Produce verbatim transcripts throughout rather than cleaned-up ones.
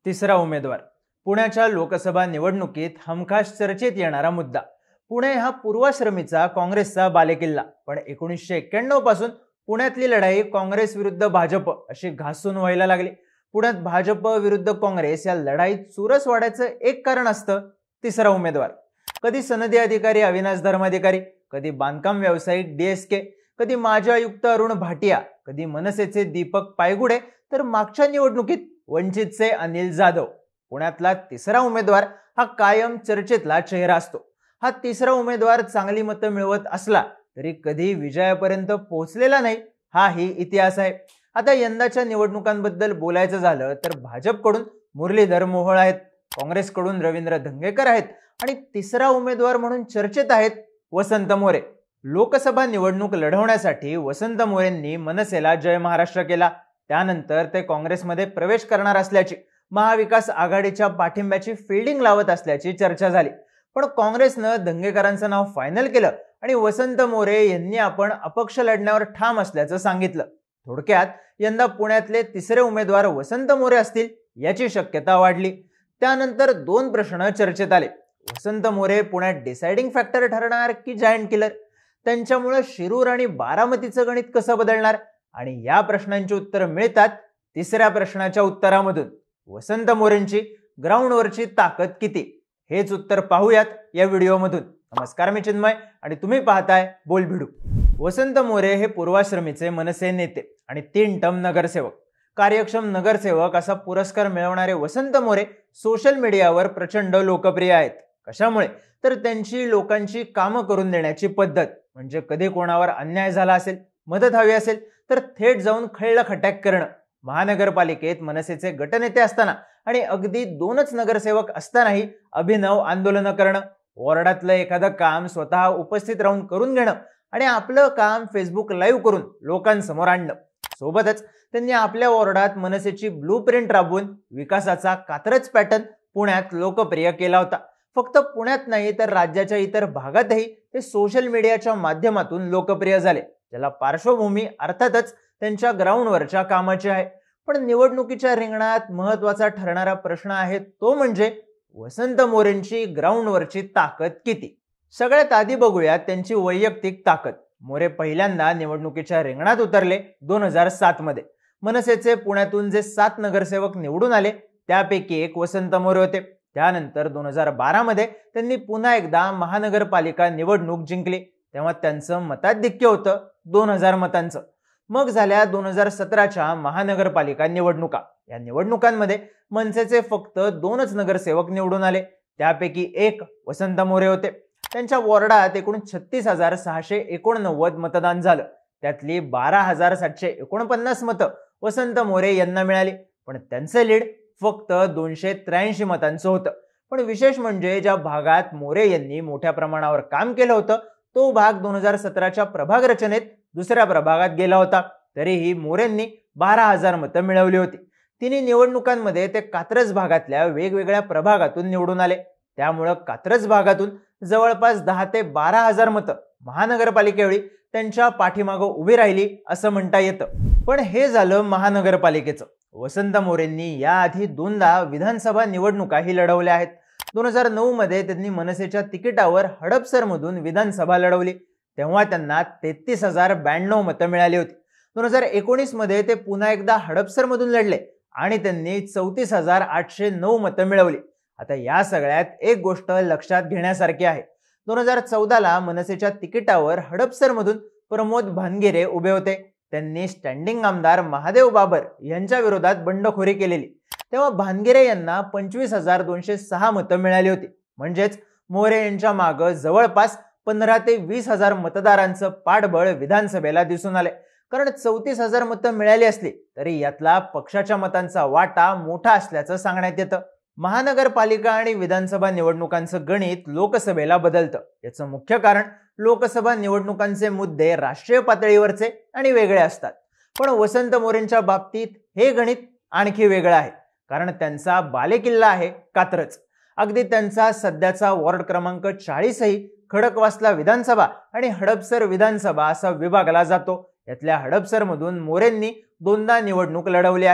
तिसरा उमेदवार पुण्याच्या लोकसभा निवडणुकीत हमखास चर्चेत येणारा मुद्दा। पुणे हा पूर्वाश्रमीचा काँग्रेसचा बालेकिल्ला, पण एकोणीसशे एक्क्याण्णव पासून पुण्यातली लढाई काँग्रेस विरुद्ध भाजप अशी घासून व्हायला लागली। पुण्यात भाजप विरुद्ध काँग्रेस या लढाईत चुरस वाढायचं एक कारण असतं तिसरा उमेदवार। कधी सनदी अधिकारी अविनाश धर्माधिकारी, कधी बांधकाम व्यावसायिक डीएसके, कधी माजी आयुक्त अरुण भाटिया, कधी मनसेचे दीपक पायगुडे, तर मागच्या निवडणुकीत वंचितचे अनिल जाधव। पुण्यातला तिसरा उमेदवार हा कायम चर्चेतला चेहरा असतो। हा तिसरा उमेदवार चांगली मतं मिळवत असला तरी कधी विजयापर्यंत पोहोचलेला नाही, हा ही इतिहास आहे। आता यंदाच्या निवडणुकांबद्दल बोलायचं झालं तर भाजपकडून मुरलीधर मोहोळ आहेत, काँग्रेसकडून रवींद्र धंगेकर आहेत आणि तिसरा उमेदवार म्हणून चर्चेत आहेत वसंत मोरे। लोकसभा निवडणूक लढवण्यासाठी वसंत मोरेंनी मनसेला जय महाराष्ट्र केला। त्यानंतर ते काँग्रेसमध्ये प्रवेश करणार असल्याची, महाविकास आघाडीच्या पाठिंब्याची फिल्डिंग लावत असल्याची चर्चा झाली। पण काँग्रेसनं धंगेकरांचं नाव फायनल केलं आणि वसंत मोरे यांनी आपण अपक्ष लढण्यावर ठाम असल्याचं सांगितलं। थोडक्यात यंदा पुण्यातले तिसरे उमेदवार वसंत मोरे असतील याची शक्यता वाढली। त्यानंतर दोन प्रश्न चर्चेत आले। वसंत मोरे पुण्यात डिसाइडिंग फॅक्टर ठरणार की जायंट किलर? त्यांच्यामुळे शिरूर आणि बारामतीचं गणित कसं बदलणार? आणि या प्रश्नांची उत्तरं मिळतात तिसऱ्या प्रश्नाच्या उत्तरामधून। वसंत मोरेंची ग्राउंडवरची ताकद किती, हेच उत्तर पाहूयात या व्हिडिओमधून। नमस्कार, मी चिन्मय आणि तुम्ही पाहताय बोलभिडू। वसंत मोरे हे पूर्वाश्रमीचे मनसे नेते आणि तीन टर्म नगरसेवक। कार्यक्षम नगरसेवक असा पुरस्कार मिळवणारे वसंत मोरे सोशल मीडियावर प्रचंड लोकप्रिय आहेत। कशामुळे? तर त्यांची लोकांची कामं करून देण्याची पद्धत। म्हणजे कधी कोणावर अन्याय झाला असेल, मदत हवी असेल तर थेट जाऊन खळ्याखटाक करणं। महानगरपालिकेत मनसेचे गटनेते असताना आणि अगदी दोनच नगरसेवक असतानाही अभिनव आंदोलन करणं, वॉर्डातलं एखादं काम स्वतः उपस्थित राहून करून घेणं आणि आपलं काम फेसबुक लाईव्ह करून लोकांसमोर आणणं। सोबतच त्यांनी आपल्या वॉर्डात मनसेची ब्लूप्रिंट राबवून विकासाचा कात्रज पॅटर्न पुण्यात लोकप्रिय केला होता। फक्त पुण्यात नाही तर राज्याच्या इतर भागातही ते सोशल मीडियाच्या माध्यमातून लोकप्रिय झाले, ज्याला पार्श्वभूमी अर्थातच त्यांच्या ग्राउंडवरच्या कामाची आहे। पण निवडणुकीच्या रिंगणात महत्त्वाचा ठरणारा प्रश्न आहे तो म्हणजे वसंत मोरेंची ग्राउंडवरची ताकद किती। सगळ्यात आधी बघूया त्यांची वैयक्तिक ताकद। मोरे पहिल्यांदा निवडणुकीच्या रिंगणात उतरले दोन हजार सात मध्ये। मनसेचे पुण्यातून जे सात नगरसेवक निवडून आले त्यापैकी एक वसंत मोरे होते। त्यानंतर दोन हजार बारा मध्ये त्यांनी पुन्हा एकदा महानगरपालिका निवडणूक जिंकली, तेव्हा त्यांचं मताधिक्य होतं दोन हजार मतांचं। मग झाल्या दोन हजार सतराच्या महानगरपालिका निवडणुका। या निवडणुकांमध्ये मनसेचे फक्त दोनच नगरसेवक निवडून आले, त्यापैकी एक वसंत मोरे होते। त्यांच्या वॉर्डात एकूण छत्तीस हजार सहाशे एकोणनव्वद मतदान झालं, त्यातली बारा हजार सातशे एकोणपन्नास मतं वसंत मोरे यांना मिळाली, पण त्यांचं लीड फक्त दोनशे त्र्याऐंशी मतांचं होतं। पण विशेष म्हणजे ज्या भागात मोरे यांनी मोठ्या प्रमाणावर काम केलं होतं तो भाग दोन हजार सतराच्या प्रभाग रचनेत दुसऱ्या प्रभागात गेला होता, तरीही मोरेंनी बारा हजार मतं मिळवली होती। तिन्ही निवडणुकांमध्ये ते कात्रज भागातल्या वेगवेगळ्या प्रभागातून निवडून आले, त्यामुळं कात्रज भागातून जवळपास दहा ते बारा हजार मतं महानगरपालिकेवेळी त्यांच्या पाठीमागं उभी राहिली असं म्हणता येतं। पण हे झालं महानगरपालिकेचं। वसंत मोरेंनी याआधी दोनदा विधानसभा निवडणुकाही लढवल्या आहेत। दोन हजार नऊ मध्ये त्यांनी मनसेच्या तिकिटावर हडपसरमधून विधानसभा लढवली, तेव्हा त्यांना तेहतीस हजार ब्याण्णव मतं मिळाली होती। दोन हजार एकोणीस मध्ये ते पुन्हा एकदा हडपसरमधून लढले आणि त्यांनी चौतीस हजार आठशे नऊ मतं मिळवली। आता या सगळ्यात एक गोष्ट लक्षात घेण्यासारखी आहे। दोन हजार चौदाला मनसेच्या तिकिटावर हडपसरमधून प्रमोद भानगिरे उभे होते। त्यांनी स्टँडिंग आमदार महादेव बाबर यांच्या विरोधात बंडखोरी केलेली, तेव्हा भानगिरे यांना पंचवीस हजार दोनशे सहा मतं मिळाली होती। म्हणजेच मोरे यांच्या मागे जवळपास पंधरा ते वीस हजार मतदारांचं पाठबळ विधानसभेला दिसून आले। कारण चौतीस हजार मतं मिळाली असली तरी यातला पक्षाच्या मतांचा वाटा मोठा असल्याचं सांगण्यात येतं। महानगरपालिका आणि विधानसभा निवडणुकांचं गणित लोकसभेला बदलतं। याचं मुख्य कारण लोकसभा निवडणुकांचे मुद्दे राष्ट्रीय पातळीवरचे आणि वेगळे असतात। पण वसंत मोरेंच्या बाबतीत हे गणित आणखी वेगळं आहे, कारण त्यांचा बालेकिल्ला आहे कात्रज। अगदी त्यांचा सध्याचा वॉर्ड क्रमांक चाळीसही खडकवासला विधानसभा आणि हडपसर विधानसभा असा विभागला जातो। यातल्या हडपसरमधून मोरेंनी दोनदा निवडणूक लढवली आहे।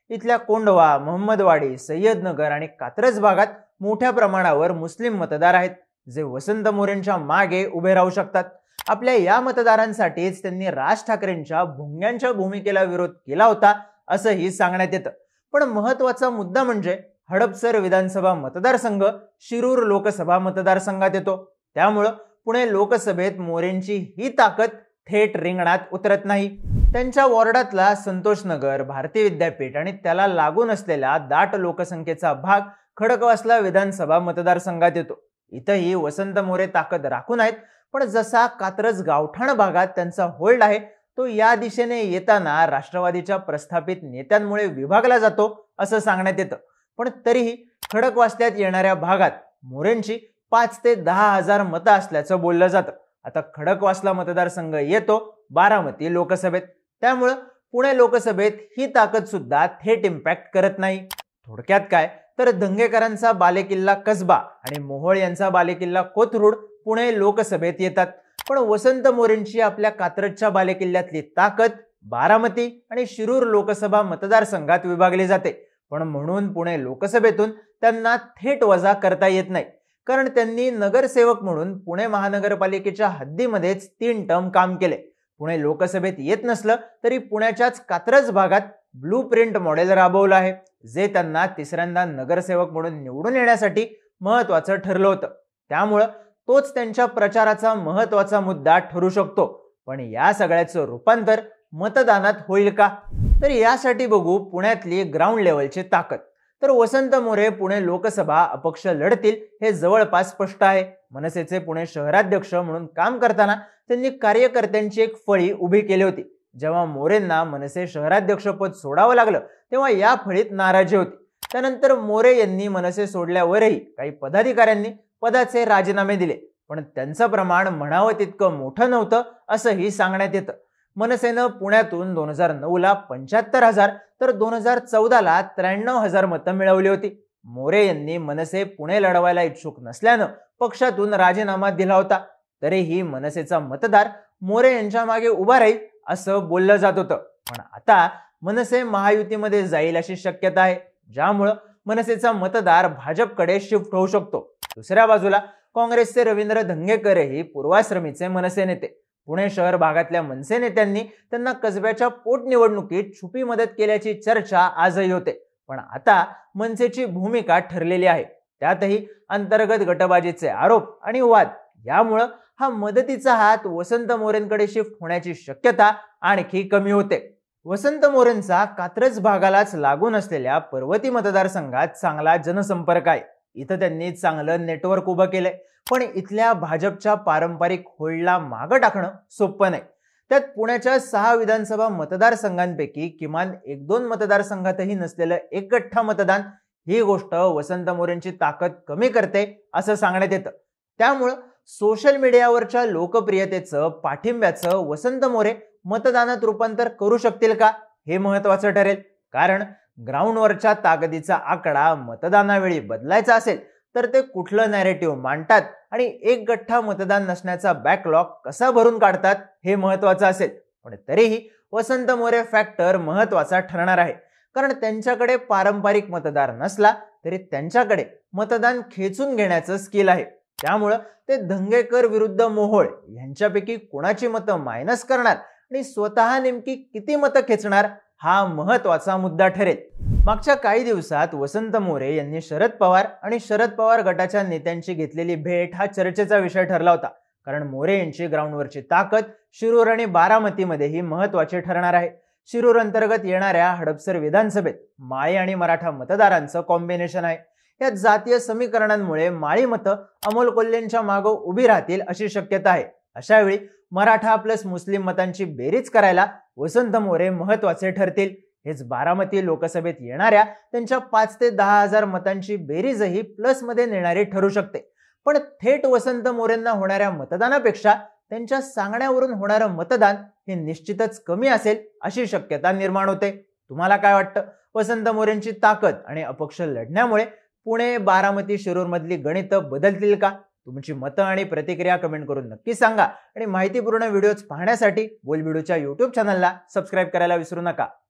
इथल्या कोंडवा, महम्मदवाडी, सय्यदनगर आणि कात्रज भागात मोठ्या प्रमाणावर मुस्लिम मतदार आहेत, जे वसंत मोरेंच्या मागे उभे राहू शकतात. आपल्या या मतदारांसाठीच त्यांनी राज ठाकरेंच्या भोंग्यांच्या भूमिकेला विरोध केला होता असंही सांगण्यात येतं. पण महत्वाचा मुद्दा म्हणजे हडपसर विधानसभा मतदारसंघ शिरूर लोकसभा मतदारसंघात येतो. त्यामुळं पुणे लोकसभेत मोरेंची ही ताकद थेट रिंगणात उतरत नाही. त्यांच्या वॉर्डातला संतोषनगर, भारती विद्यापीठ आणि त्याला लागून असलेला दाट लोकसंख्येचा भाग खडकवासला विधानसभा मतदारसंघात येतो. इथंही वसंत मोरे ताकद राखून आहेत, पण जसा कात्रज गावठाण भागात त्यांचा होल्ड आहे तो या दिशेने येताना राष्ट्रवादीच्या प्रस्थापित नेत्यांमुळे विभागला जातो असं सांगण्यात येतं. पण तरीही खडकवासल्यात येणाऱ्या भागात मोरेंची पाच ते दहा हजार मतं असल्याचं बोललं जातं. आता खडकवासला मतदारसंघ येतो बारामती लोकसभेत, त्यामुळं पुणे लोकसभेत ही ताकद सुद्धा थेट इम्पॅक्ट करत नाही. थोडक्यात काय तर दंगेकरांचा बालेकिल्ला कसबा आणि मोहोळ यांचा बालेकिल्ला कोथरूड पुणे लोकसभेत येतात. पण वसंत मोरेंची आपल्या कात्रजच्या बालेकिल्ल्यातली ताकद बारामती आणि शिरूर लोकसभा मतदारसंघात विभागली जाते. पण म्हणून पुणे लोकसभेतून त्यांना थेट वजा करता येत नाही, कारण त्यांनी नगरसेवक म्हणून पुणे महानगरपालिकेच्या हद्दीमध्येच तीन टर्म काम केले. पुणे लोकसभेत येत नसलं तरी पुण्याच्याच कात्रज भागात ब्लू प्रिंट मॉडेल राबवलं आहे, जे त्यांना तिसऱ्यांदा नगरसेवक म्हणून निवडून येण्यासाठी महत्वाचं ठरलं होतं. त्यामुळं तोच त्यांच्या प्रचाराचा महत्वाचा मुद्दा ठरू शकतो. पण या सगळ्याचं रूपांतर मतदानात होईल का, तर यासाठी बघू पुण्यातली ग्राउंड लेवलची ताकद. तर वसंत मोरे पुणे लोकसभा अपक्ष लढतील हे जवळपास स्पष्ट आहे. मनसेचे पुणे शहराध्यक्ष म्हणून काम करताना त्यांनी कार्यकर्त्यांची एक फळी उभी केली होती. जेव्हा मोरेंना मनसे शहराध्यक्षपद सोडावं लागलं तेव्हा या फळीत नाराजी होती. त्यानंतर मोरे यांनी मनसे सोडल्यावरही काही पदाधिकाऱ्यांनी पदाचे राजीनामे दिले, पण त्यांचं प्रमाण म्हणावं तितकं मोठं नव्हतं असंही सांगण्यात येतं. मनसेनं पुण्यातून दोन हजार नऊ ला पंच्याहत्तर हजार तर दोन हजार चौदा ला त्र्याण्णव हजार मतं मिळवली होती. मोरे यांनी मनसे पुणे लढवायला इच्छुक नसल्यानं पक्षातून राजीनामा दिला होता. तरीही मनसेचा मतदार मोरे यांच्या मागे उभा राहील असं बोललं जात होतं. पण आता मनसे महायुतीमध्ये जाईल अशी शक्यता आहे, ज्यामुळं मनसेचा मतदार भाजपकडे शिफ्ट होऊ शकतो. दुसऱ्या बाजूला काँग्रेसचे रवींद्र धंगेकरही पूर्वाश्रमीचे मनसे नेते. पुणे शहर भागातल्या मनसे नेत्यांनी त्यांना कसब्याच्या पोटनिवडणुकीत छुपी मदत केल्याची चर्चा आजही होते. पण आता मनसेची भूमिका ठरलेली आहे, त्यातही अंतर्गत गटबाजीचे आरोप आणि वाद, यामुळं हा मदतीचा हात वसंत मोरेंकडे शिफ्ट होण्याची शक्यता आणखी कमी होते. वसंत मोरेंचा कात्रज भागालाच लागून असलेल्या पर्वती मतदारसंघात चांगला जनसंपर्क आहे. इथं त्यांनी चांगलं नेटवर्क उभं केलंय, पण इथल्या भाजपच्या पारंपरिक होल्डला मागं टाकणं सोपं नाही. त्यात पुण्याच्या सहा विधानसभा मतदारसंघांपैकी किमान एक दोन मतदारसंघातही नसलेलं एक गठ्ठा मतदान, ही गोष्ट वसंत मोरेंची ताकद कमी करते असं सांगण्यात येतं. त्यामुळं सोशल मीडियावरच्या लोकप्रियतेचं, पाठिंब्याचं वसंत मोरे मतदानात रूपांतर करू शकतील का, हे महत्वाचं ठरेल. कारण ग्राउंडवरच्या ताकदीचा आकडा मतदानावेळी बदलायचा असेल तर ते कुठलं नॅरेटिव्ह मांडतात आणि एक गठ्ठा मतदान नसण्याचा बॅकलॉग कसा भरून काढतात हे महत्वाचं असेल. पण तरीही वसंत मोरे फॅक्टर महत्वाचा ठरणार आहे, कारण त्यांच्याकडे पारंपरिक मतदार नसला तरी त्यांच्याकडे मतदान खेचून घेण्याचं स्किल आहे. त्यामुळं ते धंगेकर विरुद्ध मोहोळ यांच्यापैकी कोणाची मतं मायनस करणार आणि स्वतः नेमकी किती मतं खेचणार, हा महत्वाचा मुद्दा ठरेल. मागच्या काही दिवसात वसंत मोरे यांनी शरद पवार आणि शरद पवार गटाच्या नेत्यांची घेतलेली भेट हा चर्चेचा विषय ठरला होता. कारण मोरे यांची ग्राउंडवरची ताकद शिरूर आणि बारामतीमध्येही महत्वाची ठरणार आहे. शिरूर अंतर्गत येणाऱ्या हडपसर विधानसभेत माळी आणि मराठा मतदारांचं कॉम्बिनेशन आहे. या जातीय समीकरणांमुळे माळी मतं अमोल कोल्हेंच्या मागे उभी राहतील अशी शक्यता आहे. अशा वेळी मराठा प्लस मुस्लिम मतांची बेरीज करायला वसंत मोरे महत्वाचे ठरतील. हेच बारामती लोकसभेत येणाऱ्या त्यांच्या पाच ते दहा हजार मतांची बेरीजही प्लस मध्ये नेणारी ठरू शकते. पण थेट वसंत मोरेंना होणाऱ्या मतदानापेक्षा त्यांच्या सांगण्यावरून होणारं मतदान हे निश्चितच कमी असेल अशी शक्यता निर्माण होते. तुम्हाला काय वाटतं? वसंत मोरेंची ताकद आणि अपक्ष लढण्यामुळे पुणे, बारामती, शिरूर मधली गणितं बदलतील का? तुमची मतं आणि प्रतिक्रिया कमेंट करून नक्की सांगा आणि माहितीपूर्ण व्हिडिओज पाहण्यासाठी बोलबिडूच्या यूट्यूब चॅनलला सबस्क्राईब करायला विसरू नका.